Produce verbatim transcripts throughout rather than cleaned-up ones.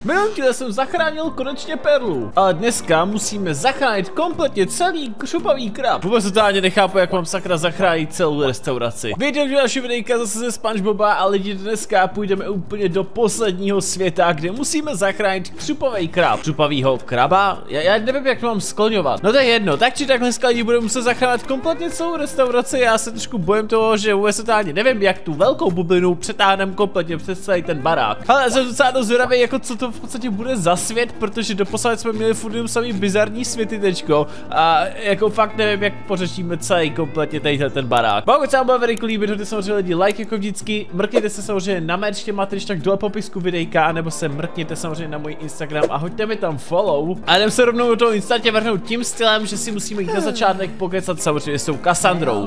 Minulý díle jsem zachránil konečně perlu, ale dneska musíme zachránit kompletně celý křupavý krab. Vůbec totálně nechápu, jak mám sakra zachránit celou restauraci. Víte, že naše videjka zase ze SpongeBoba a lidi dneska půjdeme úplně do posledního světa, kde musíme zachránit křupavý krab. Křupavýho kraba? Já, já nevím, jak to mám skloňovat. No to je jedno, tak či tak dneska lidi budeme muset zachránit kompletně celou restauraci. Já se trošku bojím toho, že vůbec totálně nevím, jak tu velkou bublinu přetáhneme kompletně přes celý ten barák. Ale jsem docela dost zvědavý, jako co to v podstatě bude za svět, protože doposud jsme měli furt jenom samý bizarní světy tečko a jako fakt nevím, jak pořešíme celý kompletně tadyhle ten barák. Pokud se vám bylo velmi líbit, hoďte samozřejmě lidi like jako vždycky, mrkněte se samozřejmě na merch, máte když tak dole popisku videjka, nebo se mrkněte samozřejmě na můj Instagram a hoďte mi tam follow. A jdem se rovnou do toho instantně vrhnout tím stylem, že si musíme jít na začátek pokecat samozřejmě s tou Cassandrou.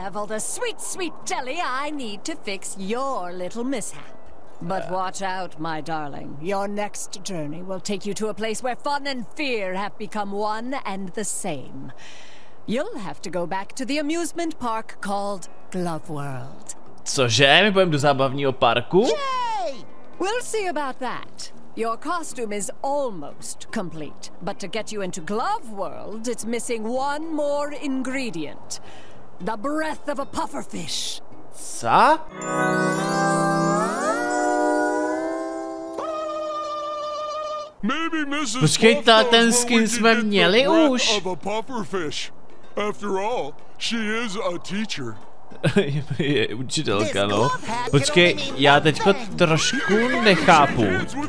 But watch out, my darling. Your next journey will take you to a place where fun and fear have become one and the same. You'll have to go back to the amusement park called Glove World. Cože? My půjdeme do zábavního parku? Yay! We'll see about that. Your costume is almost complete, but to get you into Glove World, it's missing one more ingredient. The breath of a pufferfish. Co? Počkejte, ten skin jsme měli už. Je učitelka, no. Počkej, já teďko trošku nechápu.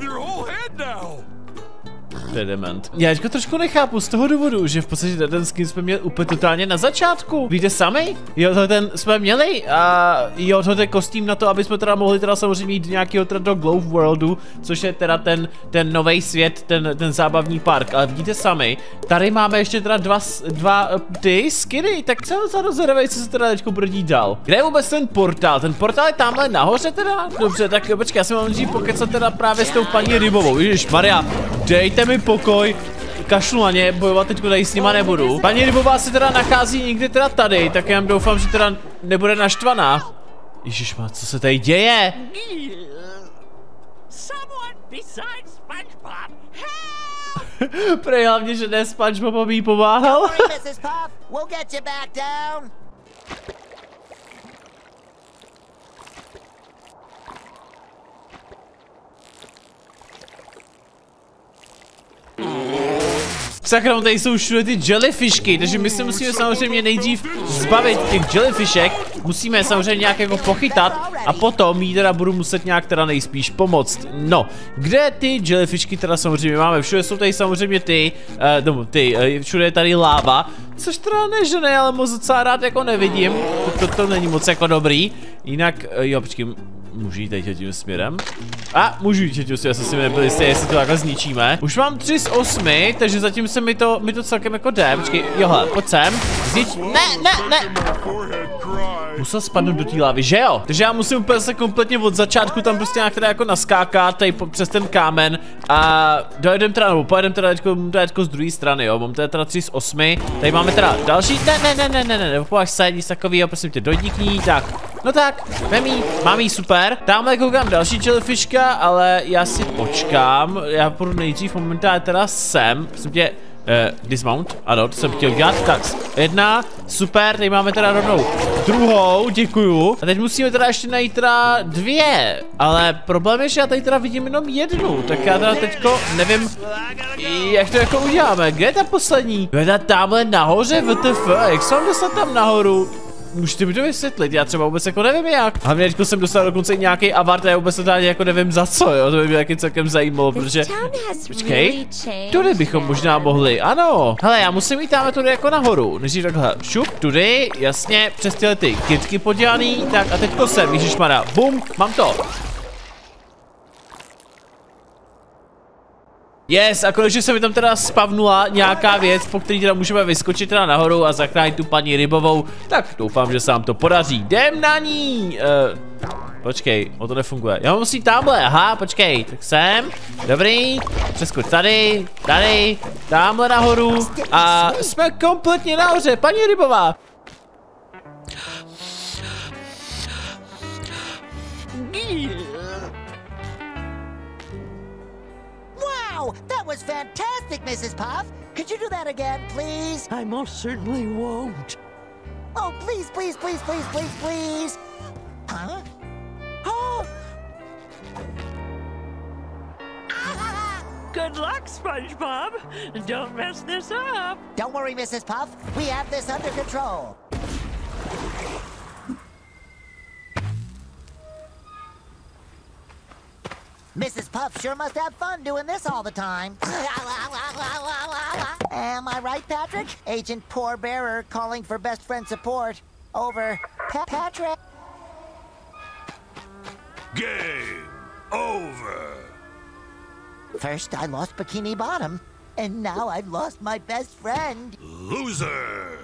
To je dement. Já teďko trošku nechápu z toho důvodu, že v podstatě ten skin jsme měli úplně totálně na začátku. Víte sami? Jo, to ten jsme měli a jo, to je kostým na to, aby jsme teda mohli teda samozřejmě jít nějakého teda do Glove Worldu, což je teda ten, ten nový svět, ten, ten zábavní park. Ale vidíte sami, tady máme ještě teda dva, dva ty skiny, tak jsem docela rozhledavej, co se teda teďko bude dít dál. Kde je vůbec ten portál? Ten portál je tamhle nahoře teda? Dobře, tak počkej, já jsem mám dřív pokecat teda právě s tou paní Rybovou. Ježišmarja, dejte mi pokoj, kašlu na ně, bojovat teďko tady s nima nebudu. Paní Rybová se teda nachází někde teda tady, tak já doufám, že teda nebude naštvaná. Ježišma, co se tady děje? Prej hlavně, že ne SpongeBob, aby jí pomáhal. Sakra, no tady jsou všude ty jellyfishky, takže my se musíme samozřejmě nejdřív zbavit těch jellyfishek, musíme je samozřejmě nějak jako pochytat a potom jí teda budu muset nějak teda nejspíš pomoct. No, kde ty jellyfishky teda samozřejmě máme? Všude jsou tady samozřejmě ty, uh, no, ty, uh, všude je tady láva, což teda ne, že ne, ale moc docela rád jako nevidím, to, to, to není moc jako dobrý, jinak, uh, jo, počkej, můžu jít teď tím směrem? A můžu jít tím směrem, já jsem si nebyl jistý, jestli to takhle zničíme. Už mám tři z osmi, takže zatím se mi to, mi to celkem jako jde. Počkej, johle, pojď sem. Znič... Ne, ne, ne. Musel spadnout do té lávy, že jo? Takže já musím úplně se kompletně od začátku tam prostě nějak teda jako naskákat, tady po, přes ten kámen a dojedem teda, nebo pojedem teda teďko, teďko z druhé strany, jo? Mám teda, teda tři z osmi, tady máme teda další, ne, ne, ne, ne, ne, ne, nepováž se, nic takovýho, prosím tě, dojdi k ní, tak. No tak, vem jí, mám jí, super. Tamhle koukám další jellyfishka, ale já si počkám, já půjdu nejdřív momentálně teda sem, prosím tě, eh, dismount, ano, to jsem chtěl dělat, tak, jedna, super, tady máme teda rovnou druhou, děkuju. A teď musíme teda ještě najít teda dvě, ale problém je, že já tady teda vidím jenom jednu, tak já teda teďko nevím, jak to jako uděláme, kde je ta poslední? Je ta tamhle nahoře, W T F, jak se mám dostat tam nahoru? Můžete mi to vysvětlit, já třeba vůbec jako nevím jak. Hlavně teďko jsem dostal dokonce i nějaký avart a já vůbec totálně jako nevím za co, jo, to by mě taky celkem zajímalo, protože... Počkej, tudy bychom možná mohli, ano. Hele, já musím jít tam tudy jako nahoru, než jít takhle, šup, tudy, jasně, přes tyhle ty kytky podělaný, tak a teďko sem, ježišmarja, bum, mám to. Yes, a konečně se mi tam teda spavnula nějaká věc, po který teda můžeme vyskočit teda nahoru a zachránit tu paní Rybovou. Tak doufám, že se nám to podaří. Jdem na ní! Uh, počkej, o to nefunguje. Já musím tamhle, aha, počkej, tak sem. Dobrý, přeskoč tady, tady, tamhle nahoru a jsme kompletně nahoře, paní Rybová. Wow, that was fantastic, Missus Puff. Could you do that again, please? I most certainly won't. Oh, please, please, please, please, please, please. Huh? Oh. Good luck, SpongeBob. Don't mess this up. Don't worry, Missus Puff. We have this under control. Missus Puff sure must have fun doing this all the time. Am I right, Patrick? Agent Poor Bearer calling for best friend support. Over. Pa Patrick? Game over. First, I lost Bikini Bottom, and now I've lost my best friend. Loser.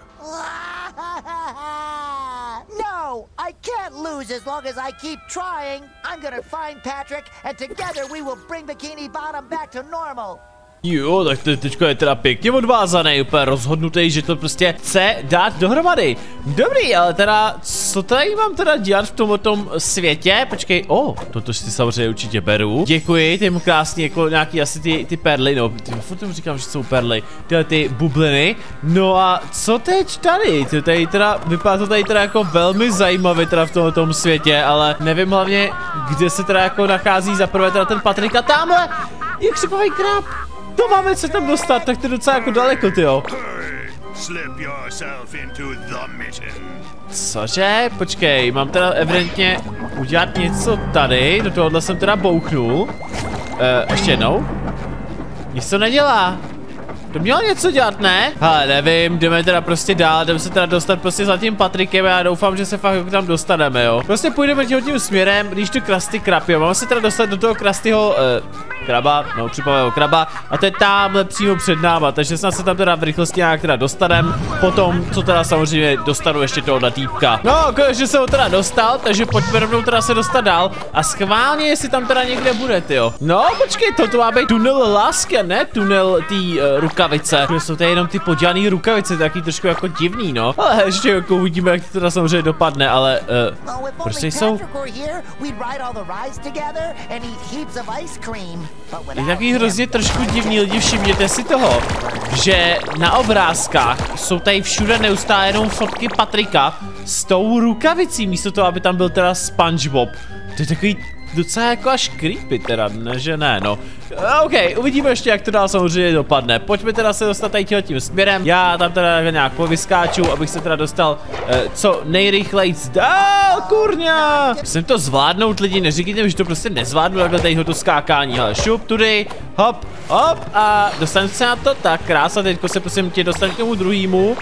No, I can't lose as long as I keep trying. I'm gonna find Patrick, and together we will bring Bikini Bottom back to normal. Jo, tak to teďko je teda pěkně odvázaný, úplně rozhodnutý, že to prostě chce dát dohromady. Dobrý, ale teda, co tady mám teda dělat v tomto světě? Počkej, o, oh, toto si samozřejmě určitě beru. Děkuji, ty krásný, jako nějaký asi ty, ty perly, no, furt tomu říkám, že jsou perly, tyhle ty bubliny. No a co teď tady? To tady teda, vypadá to tady teda jako velmi zajímavě teda v tomto světě, ale nevím hlavně, kde se teda jako nachází za prvé teda ten Patrik a tamhle je křikový krab. To máme se tam dostat, tak to je docela jako daleko, tyjo. Cože? Počkej, mám teda evidentně udělat něco tady, do tohohle jsem teda bouchnul. E, ještě jednou. Nic to nedělá. To mělo něco dělat, ne? Ale nevím, jdeme teda prostě dál, jdeme se teda dostat prostě za tím Patrikem a já doufám, že se fakt tam dostaneme, jo. Prostě půjdeme tím, tím směrem, když tu Krusty Krab, jo. Máme se teda dostat do toho Krustyho eh, kraba, no křipového kraba a to je tamhle přímo před náma, takže snad se tam teda v rychlosti nějak teda dostaneme. Potom, co teda samozřejmě dostanu ještě tohohle týpka. No, konečně jsem ho teda dostal, takže pojďme rovnou teda se dostat dál a schválně, jestli tam teda někde bude, tyjo. No, počkej, toto má být tunel lásky, ne tunel tý uh, rukavice. Jsou tady jenom ty podělaný rukavice, taky trošku jako divný, no. Ale ještě jako uvidíme, jak to teda samozřejmě dopadne, ale uh, prostě jsou... Je taky hrozně trošku divný, lidi, všimněte si toho, že na obrázkách jsou tady všude neustále jenom fotky Patrika s tou rukavicí, místo toho, aby tam byl teda SpongeBob. To je takový docela jako až creepy teda, ne, že ne, no. OK, uvidíme ještě, jak to dál samozřejmě dopadne. Pojďme teda se dostat tady tím směrem. Já tam teda nějak povyskáču, abych se teda dostal eh, co nejrychleji dál, kurňa. Musím to zvládnout, lidi, neříkejte mi, že to prostě nezvládnu, takhle tady to skákání, ale šup, tudy, hop, hop a dostanu se na to, tak krása, teďko se prosím tě dostat k tomu druhému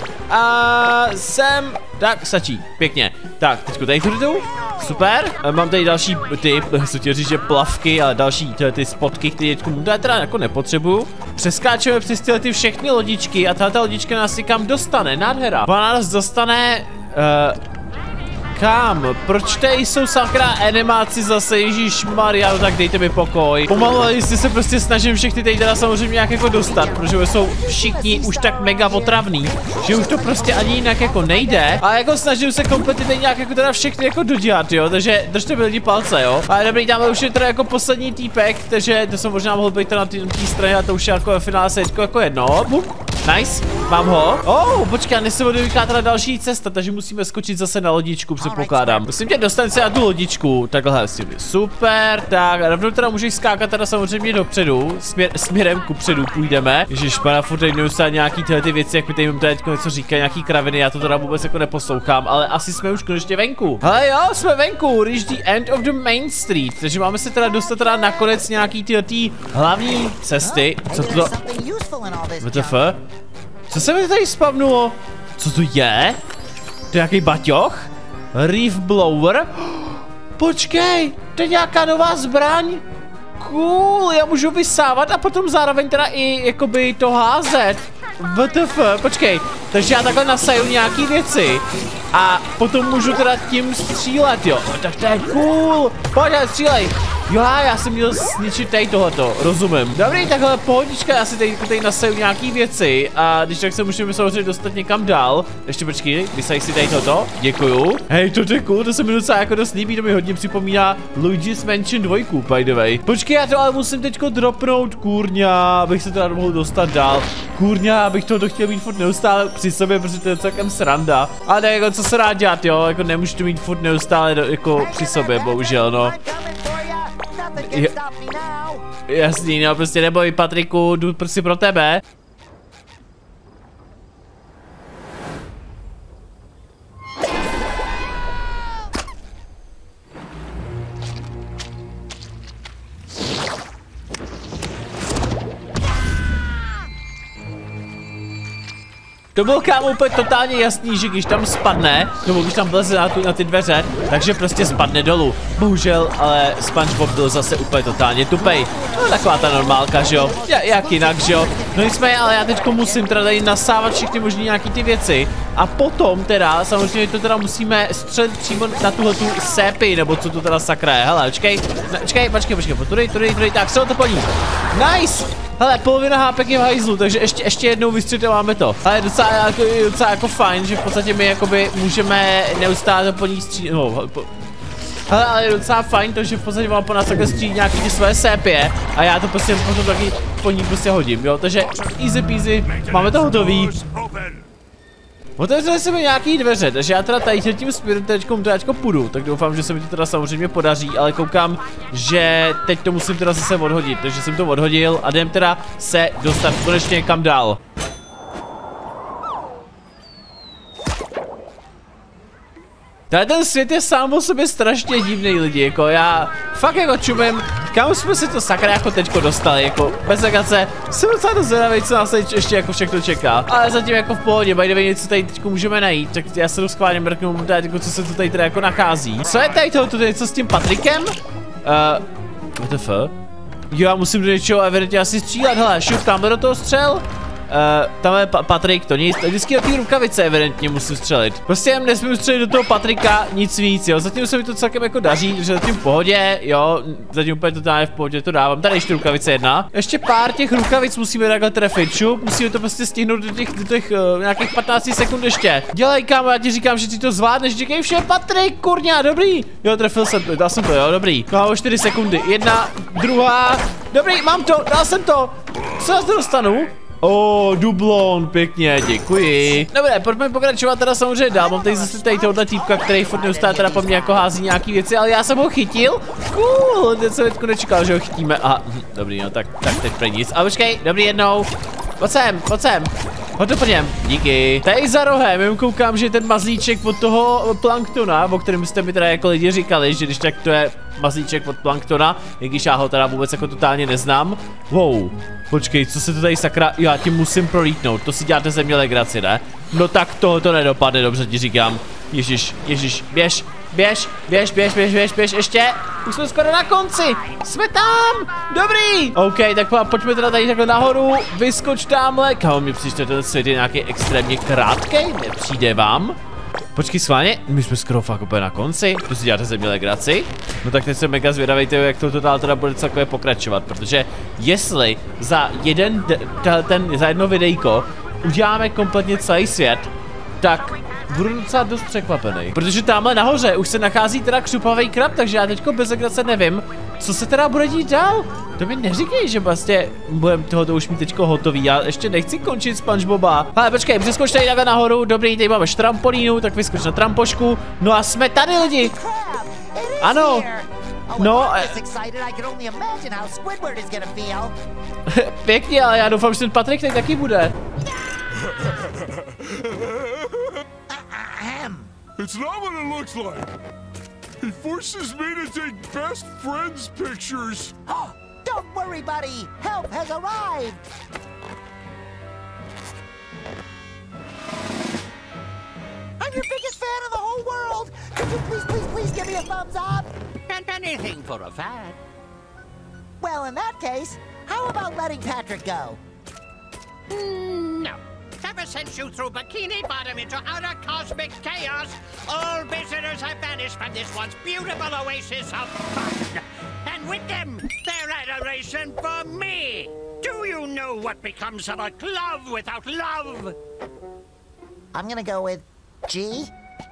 a sem, tak stačí, pěkně. Tak, teďko tady tudy tu, super, mám tady další ty, chci chtěl říct, že plavky, ale další tyhle ty spotky, které já teda jako nepotřebuju. Přeskáčeme přes tyhle ty všechny lodičky a tato lodička nás někam dostane, nádhera. Ona nás dostane, uh, kam? Proč tady jsou sakra animáci zase, ježišmarja, no tak dejte mi pokoj. Pomalu, jestli se prostě snažím všechny tady teda samozřejmě nějak jako dostat, protože jsou všichni už tak mega otravný, že už to prostě ani jinak jako nejde. A jako snažím se kompletně nějak jako teda všechny jako dodělat, jo, takže držte mi lidi palce, jo. Ale dobrý, dáme už je teda jako poslední týpek, takže to jsem možná mohl být teda na té straně a to už je jako ve finále se jako jedno. Bum. Nice, mám ho. Oh, počkej, než se vyká teda další cesta, takže musíme skočit zase na lodičku, předpokládám. Musím tě dostat se na tu lodičku, takhle s tím. Super, tak rovnou teda můžeš skákat teda samozřejmě dopředu, směr, směrem kupředu půjdeme. Ježišmarja, furt tady neustále nějaký tyhle ty věci, jak mi tady mám tady něco říká, nějaký kraviny, já to teda vůbec jako neposlouchám, ale asi jsme už konečně venku. Hele jo, jsme venku, reach the end of the main street, takže máme se teda dostat teda nakonec nějaký tyhle ty hlavní cesty. Co to? W T F? Co se mi tady spavnulo? Co to je? To je nějaký baťoch? Reef blower? Počkej, to je nějaká nová zbraň? Cool, já můžu vysávat a potom zároveň teda i jakoby to házet. W T F, počkej, takže já takhle nasaju nějaký věci a potom můžu teda tím střílet, jo. Tak to je cool, pojď, střílej. Jo, já jsem měl zničit tady tohoto, rozumím. Dobrý, takhle pohodička, já si tady, tady naseju nějaký věci a když tak se můžeme samozřejmě dostat někam dál. Ještě počkej, vysaj si tady toto, děkuju. Hej, to je cool, to se mi docela jako dost líbí, to mi hodně připomíná Luigi's Mansion dva, by the way. Počkej, já to ale musím teďko dropnout, kurňa, abych se teda mohl dostat dál. Kurňa, abych toho chtěl mít furt neustále při sobě, protože to je celkem sranda. Ale ne, jako co se rád dělat, jo, jako nemůžu to mít furt neustále do, jako při sobě, bohužel, no. Je, jasný, no, prostě neboj, Patriku, jdu prostě pro tebe. To bylo kámo úplně totálně jasný, že když tam spadne, nebo když tam vleze na, tu, na ty dveře, takže prostě spadne dolů. Bohužel, ale SpongeBob byl zase úplně totálně tupej. No taková ta normálka, že jo? Ja, jak jinak, že jo? No nicméně, ale já teďko musím teda tady nasávat všechny možný nějaký ty věci. A potom teda, samozřejmě to teda musíme střelit přímo na tuhletu sépi, nebo co to teda sakra je. Hele, počkej, ne, počkej, počkej, počkej, tudy, tudy, tudy, tak, co to plní. Nice! Hele, polovina hápek je v hajzlu, takže ještě, ještě jednou vystřetováme to. Ale je docela, jako, docela jako fajn, že v podstatě my jakoby můžeme neustále po ní střílet. No, po... Hele, ale je docela fajn to, že v podstatě mám po nás takhle střílet nějaký ty své sépie a já to prostě potom taky po ní prostě hodím, jo. Takže easy peasy, máme to hotový. Otevřeli jsme nějaký dveře, takže já teda tady tím směrem teďkom teďko půjdu, tak doufám, že se mi to teda samozřejmě podaří, ale koukám, že teď to musím teda zase odhodit, takže jsem to odhodil a jdem teda se dostat konečně někam dál. Tady ten svět je sám o sobě strašně divný lidi, jako já fakt jako čumím, kam jsme se to sakra jako teďko dostali, jako bez legace, jsem docela dost zvědavý, co nás tady ještě jako všechno čeká, ale zatím jako v pohodě, by the way, něco tady teďko můžeme najít, tak já se schválně mrknu, tady, jako, co se tu tady teda jako nachází. Co je tady tohoto, to je něco s tím Patrikem? Uh, W T F? Jo, já musím do něčeho evidentně asi střílet, hele, šup, tamhle do toho střel. Uh, tam je pa Patrik, to nic, vždycky do té rukavice evidentně musím střelit. Prostě jen nesmím střelit do toho Patrika, nic víc, jo, zatím se mi to celkem jako daří, že zatím v pohodě, jo, zatím úplně totálně v pohodě to dávám, tady ještě rukavice jedna. Ještě pár těch rukavic musíme takhle trefit, šup, musíme to prostě stihnout do těch, do těch uh, nějakých patnáct sekund ještě. Dělej, kámo, já ti říkám, že ty to zvládneš, říkej vše, Patrik, kurňa, dobrý. Jo, trefil jsem to, dal jsem to, jo, dobrý. No a čtyři sekundy, jedna, druhá, dobrý, mám to, dal jsem to, co já to dostanu? O, oh, dublon, pěkně, děkuji. Dobré, pojďme pokračovat teda samozřejmě dál. Mám tady zase tady tohoto týpka, který furt neustále teda po mně jako hází nějaký věci, ale já jsem ho chytil. Cool, teď jsem teďko nečekal, že ho chytíme. Aha, dobrý, no tak, tak teď pro nic. A počkej, dobrý jednou. Pojď sem, pojď sem. Hoď to po něm, díky. Tady za rohem, já koukám, že ten mazlíček od toho planktona, o kterém jste mi teda jako lidi říkali, že když tak to je mazlíček od planktona, i když já ho teda vůbec jako totálně neznám. Wow, počkej, co se to tady sakra, já tím musím prolítnout, to si děláte ze mě legraci, ne? No tak toho to nedopadne, dobře ti říkám. Ježiš, ježiš, běž, běž, běž, běž, běž, běž, běž, ještě. Už jsme skoro na konci, jsme tam, dobrý. OK, tak pojďme teda tady takhle nahoru, vyskoč tamhle. Kámo, mi přijde, ten svět je nějaký extrémně krátký, nepřijde vám? Počkej, schválně, my jsme skoro fakt úplně na konci, to si děláte ze mě legraci. No tak teď jsem mega zvědavý, jak to total teda bude celkově pokračovat, protože jestli za jeden, ten, za jedno videjko uděláme kompletně celý svět, tak budu docela dost překvapený. Protože tamhle nahoře už se nachází teda křupavý krab, takže já teďko bez legrace nevím, co se teda bude dít dál. To mi neříkej, že vlastně budeme tohoto už mít teďko hotový, já ještě nechci končit SpongeBoba. Ale počkej, přeskoč tady takhle nahoru, dobrý, tady máme trampolínu, tak vyskoč na trampošku. No a jsme tady lidi. Ano. No, pěkně, ale já doufám, že ten Patrik tady taky bude. It's not what it looks like. He forces me to take best friends pictures. Oh, don't worry, buddy. Help has arrived. I'm your biggest fan in the whole world. Could you please, please, please give me a thumbs up? And anything for a fan. Well, in that case, how about letting Patrick go? Mm, no. Ever since you threw Bikini Bottom into outer cosmic chaos, all visitors have vanished from this once beautiful oasis of fun. And and with them, their adoration for me. Do you know what becomes of a glove without love? I'm gonna go with G.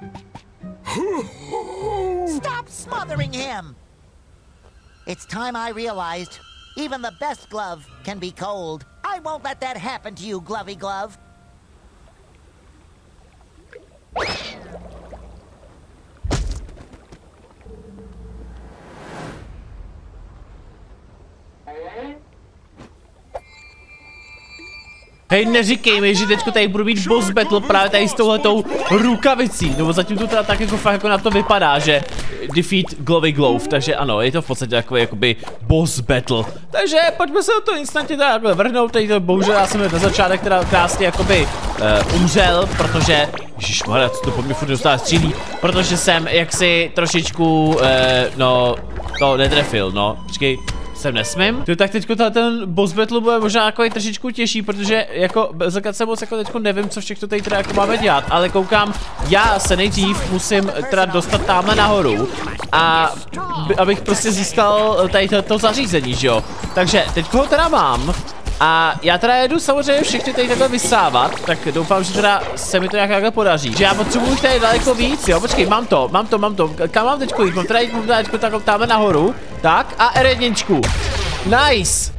Stop smothering him! It's time I realized even the best glove can be cold. I won't let that happen to you, Glovey Glove. Hej, neříkej mi, že teďko tady budu mít boss battle právě tady s touhletou rukavicí, nebo zatím to teda tak jako fakt jako na to vypadá, že defeat Glovey Glove, takže ano, je to v podstatě takový jakoby boss battle. Takže pojďme se do toho instantně teda takhle vrhnout, tady to bohužel já jsem na začátek teda krásně jakoby uh, umřel, protože, ježišmarja, co to po mě furt dostává střílí, protože jsem jaksi trošičku, uh, no, to netrefil, no, počkej. Sem nesmím. To tak teďko ten boss battle bude možná jako trošičku těžší, protože jako zakat se moc jako teďko nevím, co všechno tady teda jako máme dělat, ale koukám, já se nejdřív musím teda dostat tamhle nahoru a abych prostě získal tady to, to zařízení, že jo. Takže teďko ho teda mám a já teda jedu samozřejmě všechny tady takhle vysávat, tak doufám, že teda se mi to nějak takhle podaří. Že já potřebuji tady daleko víc, jo, počkej, mám to, mám to, mám to, kam mám teďko jít, mám teda jít, mám teda teďko takhle tamhle nahoru, tak a R jedna. Nice!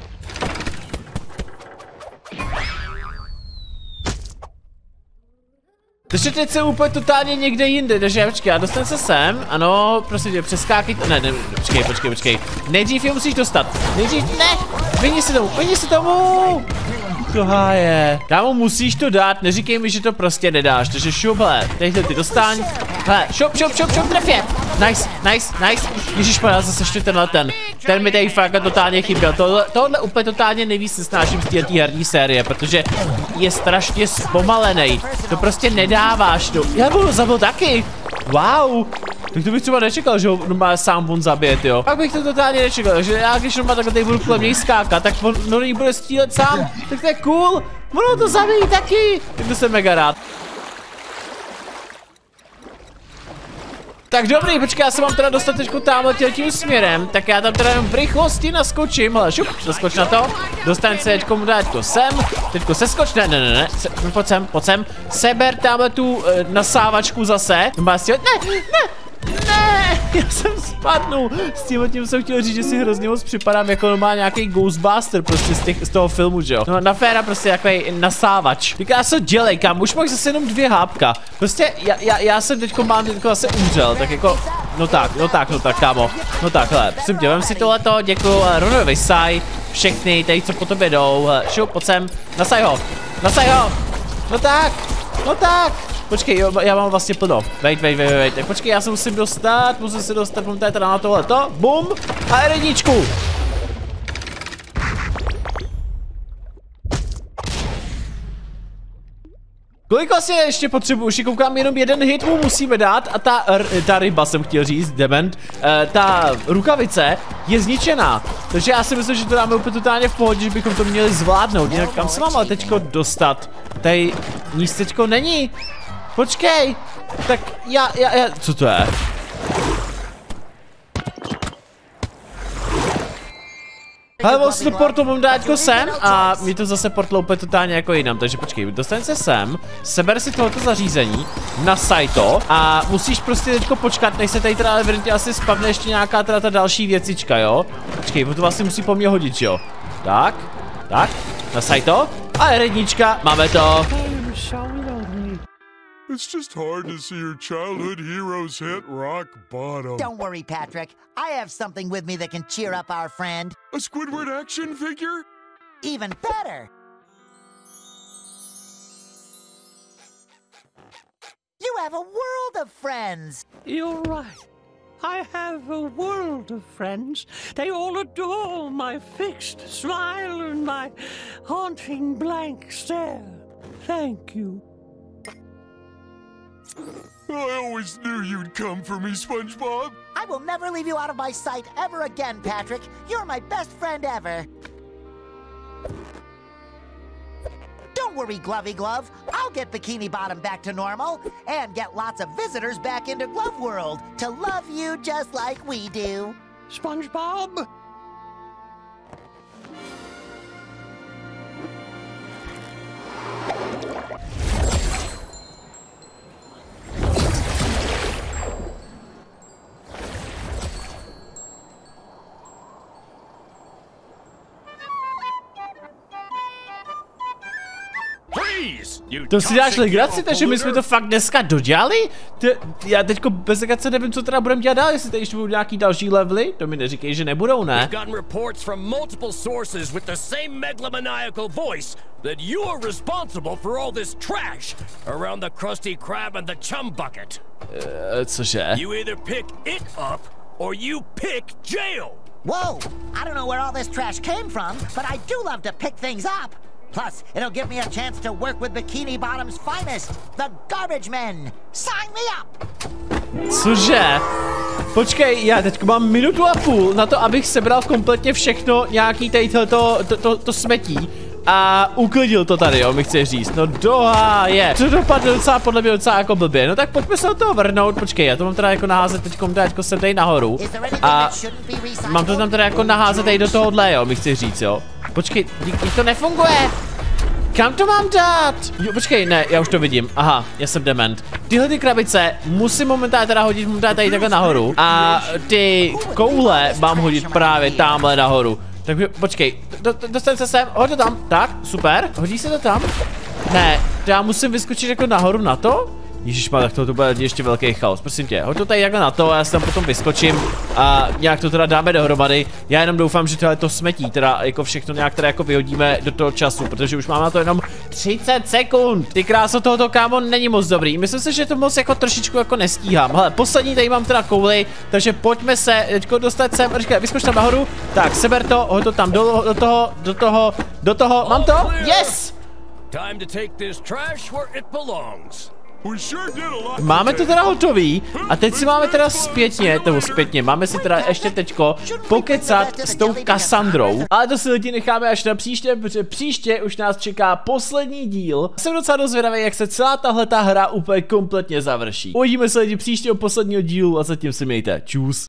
Takže teď jsem úplně totálně někde jinde, takže já počkej, já dostanu se sem, ano, prosím tě, přeskákej, ne, ne, počkej, počkej, počkej, nejdřív je musíš dostat, nejdřív, ne, vyni si tomu, vyni si tomu, toha je, kámo, musíš to dát, neříkej mi, že to prostě nedáš, takže šup, hele, teďhle ty dostaň, hele, šup, šup, šup, šup, trefě, nice, nice, nice, ježišmarja, zase ještě tenhle ten, ten mi tady fakt totálně chyběl, tohle, tohle úplně totálně nejvíc nesnáším z této herní série, protože je strašně zpomalený, to prostě nedáváš, no, já budu zabil taky, wow, tak to bych třeba nečekal, že ho má sám on zabít, jo. Pak bych to totálně nečekal, že já když on má takhle tady budu kolem něj skákat, tak on no, bude střílet sám, tak to je cool, ono to zabíjí taky, tak to jsem mega rád. Tak dobrý, počkej, já se mám teda dostat teďko tamhle tím směrem, tak já tam teda jenom v rychlosti naskočím, hele, šup, naskoč na to, dostaň se teďko mu dát sem, teďko seskoč, ne, ne, ne, ne, se, pojď sem, pojď sem, seber tamhle tu e, nasávačku zase, má si, ne, ne, ne, já jsem spadnul, s tím tím jsem chtěl říct, že si hrozně moc připadám, jako má nějaký Ghostbuster prostě z, těch, z toho filmu, že jo, no na féra prostě takový nasávač, říká se dělej, kam, už máš zase jenom dvě hápka, prostě já, já, já jsem teďko mám teďko zase umřel, tak jako, no tak, no tak, no tak, kámo, no tak, hele, prosím tě, vem si tohleto, děkuju, rovnou vysaj, všechny, tady co po tobě jdou, hele, šup, pojď sem, nasaj ho, nasaj ho, no tak, no tak. Počkej, jo, já mám vlastně plno. Wait, wait, wait, wait. Tak počkej, já se musím dostat, musím se dostat, mám tady teda na tohleto. Bum! A R jedna. Kolik vlastně ještě potřebuji? Už koukám, jenom jeden hit mu musíme dát a ta, ta ryba jsem chtěl říct, dement, e, ta rukavice je zničená. Takže já si myslím, že to dáme úplně totálně v pohodě, že bychom to měli zvládnout. Jinak kam se mám ale teďko dostat? Tady nic teďko není. Počkej, tak já, já, já, co to je? Hele, vlastně to portlo mám dát jako sem a mi to zase portlo úplně totálně jako jinam, takže počkej, dostaň se sem, seber si tohoto zařízení, nasaj to a musíš prostě teďko počkat, než se tady teda evidentně asi spavne ještě nějaká teda ta další věcička, jo? Počkej, to vlastně musí po mně hodit, jo? Tak, tak, nasaj to a R jedna, máme to. It's just hard to see your childhood heroes hit rock bottom. Don't worry, Patrick. I have something with me that can cheer up our friend. A Squidward action figure? Even better. You have a world of friends. You're right. I have a world of friends. They all adore my fixed smile and my haunting blank stare. Thank you. I always knew you'd come for me, SpongeBob. I will never leave you out of my sight ever again, Patrick. You're my best friend ever. Don't worry, Glovey Glove. I'll get Bikini Bottom back to normal and get lots of visitors back into Glove World to love you just like we do. SpongeBob? To si dáš legraci, takže my jsme to fakt dneska dodělali? T já teďko bez legrace nevím, co teda budeme dělat dál, jestli tady ještě budou nějaký další levely, to mi neříkej, že nebudou, ne? That you are responsible for all this trash around the Krusty Krab and the chum bucket. Uh, cože? You either pick it up or you pick jail. Whoa! I don't know where all this trash came from, but I do love to pick things up. Plus, it'll give me a chance to work with Bikini Bottom's finest, the Garbage Men. Sign me up! Cože? Počkej, já teď mám minutu a půl na to, abych sebral kompletně všechno, nějaký tady to, to, to, to smetí. A uklidil to tady, jo, mi chci říct. No doha je. To dopadlo docela podle mě docela jako blbě. No tak pojďme se do toho vrhnout. Počkej, já to mám teda jako naházet teďkom, teďko jsem tady nahoru. A mám to tam teda jako naházet tady do tohohle, jo, mi chci říct, jo. Počkej, díky, to nefunguje. Kam to mám dát? Jo, počkej, ne, já už to vidím. Aha, já jsem dement. Tyhle ty krabice musím momentálně teda hodit momentálně tady takhle nahoru. A ty koule mám hodit právě tamhle nahoru. Tak počkej, do, do, dostane se sem, hoď to tam, tak, super, hodí se to tam? Ne, já musím vyskočit jako nahoru na to? Ježišmar, tak to, to bude ještě velký chaos, prosím tě, hoď to tady takhle na to a já se tam potom vyskočím a nějak to teda dáme dohromady. Já jenom doufám, že tohle to smetí, teda jako všechno nějak teda jako vyhodíme do toho času, protože už mám na to jenom třicet sekund. Ty kráso, tohoto kámo není moc dobrý, myslím si, že to moc jako trošičku jako nestíhám. Hele, poslední tady mám teda kouli, takže pojďme se teďko dostat sem, říkaj, vyskoč tam nahoru, tak seber to, hoď to tam do, do toho, do toho, do toho, mám to? Yes! Time to take this trash where it belongs. Máme to teda hotový a teď si máme teda zpětně, nebo zpětně, máme si teda ještě teďko pokecat s tou Kassandrou. Ale to si lidi necháme až na příště, protože příště už nás čeká poslední díl. Jsem docela dost zvědavý, jak se celá tahle ta hra úplně kompletně završí. Uvidíme se lidi příštího posledního dílu a zatím si mějte. Čus.